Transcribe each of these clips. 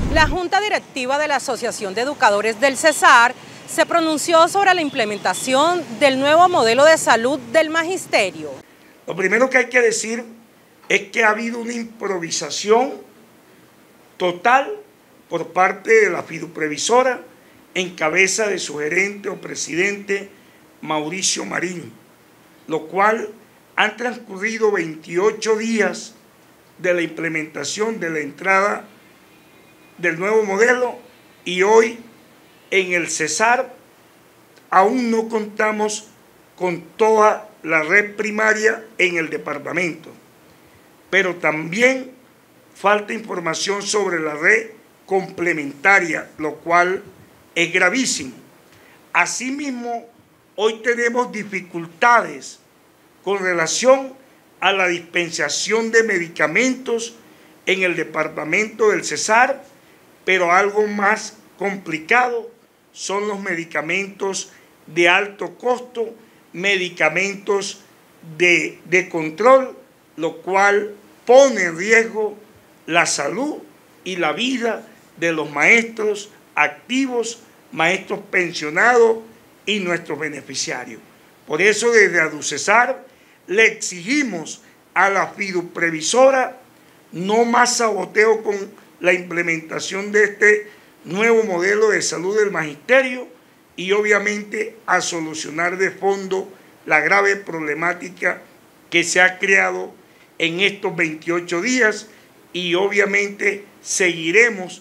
La Junta Directiva de la Asociación de Educadores del Cesar se pronunció sobre la implementación del nuevo modelo de salud del magisterio. Lo primero que hay que decir es que ha habido una improvisación total por parte de la fiduprevisora en cabeza de su gerente o presidente Mauricio Marín, lo cual han transcurrido 28 días de la implementación de la entrada del nuevo modelo y hoy en el Cesar aún no contamos con toda la red primaria en el departamento, pero también falta información sobre la red complementaria, lo cual es gravísimo. Asimismo, hoy tenemos dificultades con relación a la dispensación de medicamentos en el departamento del Cesar, pero algo más complicado son los medicamentos de alto costo, medicamentos de control, lo cual pone en riesgo la salud y la vida de los maestros activos, maestros pensionados y nuestros beneficiarios. Por eso desde ADUCESAR le exigimos a la fiduprevisora no más saboteo con la implementación de este nuevo modelo de salud del magisterio y obviamente a solucionar de fondo la grave problemática que se ha creado en estos 28 días y obviamente seguiremos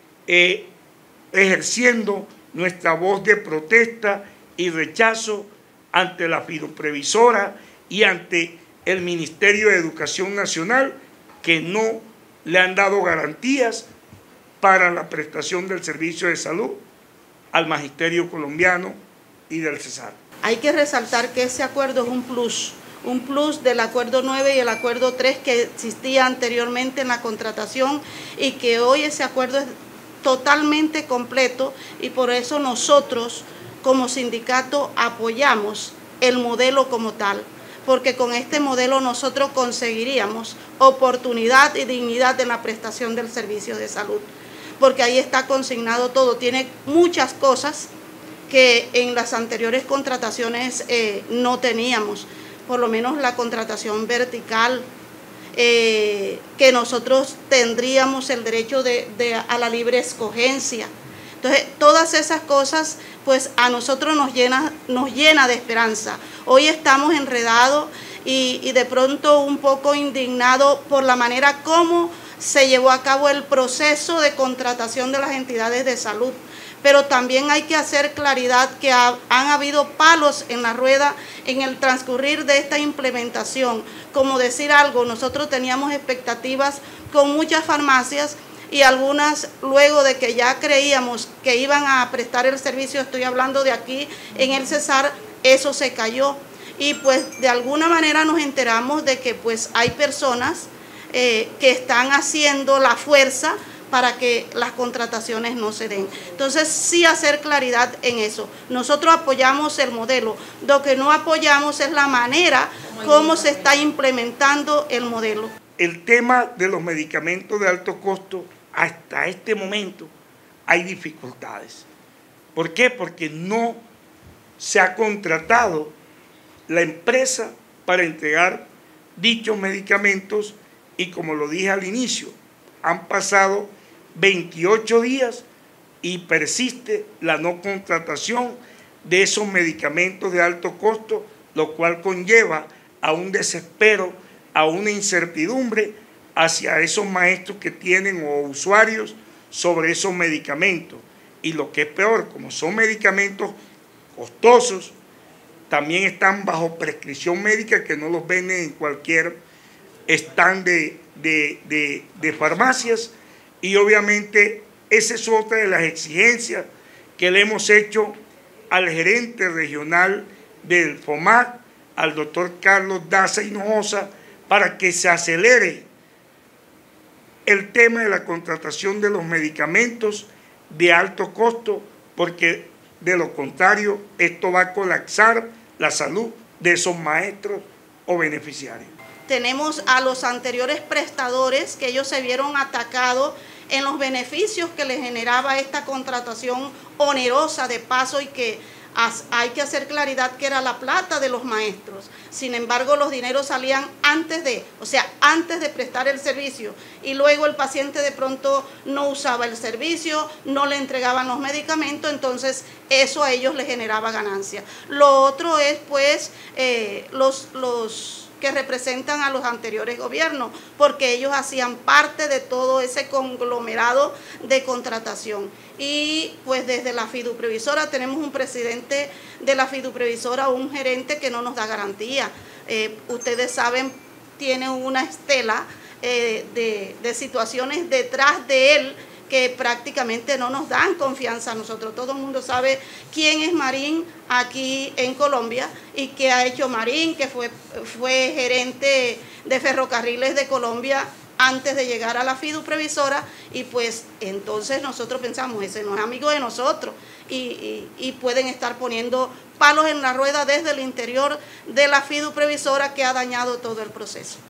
ejerciendo nuestra voz de protesta y rechazo ante la fiduprevisora y ante el Ministerio de Educación Nacional, que no le han dado garantías para la prestación del servicio de salud al magisterio colombiano y del Cesar. Hay que resaltar que ese acuerdo es un plus del acuerdo 9 y el acuerdo 3 que existía anteriormente en la contratación y que hoy ese acuerdo es totalmente completo y por eso nosotros como sindicato apoyamos el modelo como tal, porque con este modelo nosotros conseguiríamos oportunidad y dignidad en la prestación del servicio de salud, porque ahí está consignado todo, tiene muchas cosas que en las anteriores contrataciones no teníamos, por lo menos la contratación vertical, que nosotros tendríamos el derecho a la libre escogencia. Entonces, todas esas cosas, pues a nosotros nos llena de esperanza. Hoy estamos enredados y de pronto un poco indignados por la manera como se llevó a cabo el proceso de contratación de las entidades de salud. Pero también hay que hacer claridad que han habido palos en la rueda en el transcurrir de esta implementación. Como decir algo, nosotros teníamos expectativas con muchas farmacias y algunas luego de que ya creíamos que iban a prestar el servicio, estoy hablando de aquí en el Cesar, eso se cayó. Y pues de alguna manera nos enteramos de que pues hay personas que están haciendo la fuerza para que las contrataciones no se den. Entonces, sí hacer claridad en eso. Nosotros apoyamos el modelo. Lo que no apoyamos es la manera como se está implementando el modelo. El tema de los medicamentos de alto costo, hasta este momento, hay dificultades. ¿Por qué? Porque no se ha contratado la empresa para entregar dichos medicamentos y como lo dije al inicio, han pasado 28 días y persiste la no contratación de esos medicamentos de alto costo, lo cual conlleva a un desespero, a una incertidumbre hacia esos maestros que tienen o usuarios sobre esos medicamentos. Y lo que es peor, como son medicamentos costosos, también están bajo prescripción médica que no los venden en cualquier stand de farmacias. Y obviamente esa es otra de las exigencias que le hemos hecho al gerente regional del FOMAC, al doctor Carlos Daza Hinojosa, para que se acelere el tema de la contratación de los medicamentos de alto costo, porque de lo contrario esto va a colapsar la salud de esos maestros o beneficiarios. Tenemos a los anteriores prestadores que ellos se vieron atacados en los beneficios que le generaba esta contratación onerosa de paso, y que hay que hacer claridad que era la plata de los maestros. Sin embargo, los dineros salían antes de prestar el servicio, y luego el paciente de pronto no usaba el servicio, no le entregaban los medicamentos, entonces eso a ellos les generaba ganancia. Lo otro es pues los que representan a los anteriores gobiernos, porque ellos hacían parte de todo ese conglomerado de contratación. Y pues desde la fiduprevisora tenemos un presidente de la fiduprevisora, un gerente que no nos da garantía. Ustedes saben, tiene una estela de situaciones detrás de él que prácticamente no nos dan confianza a nosotros. Todo el mundo sabe quién es Marín aquí en Colombia y qué ha hecho Marín, que fue gerente de Ferrocarriles de Colombia antes de llegar a la fiduprevisora, y pues entonces nosotros pensamos, ese no es amigo de nosotros, y pueden estar poniendo palos en la rueda desde el interior de la fiduprevisora, que ha dañado todo el proceso.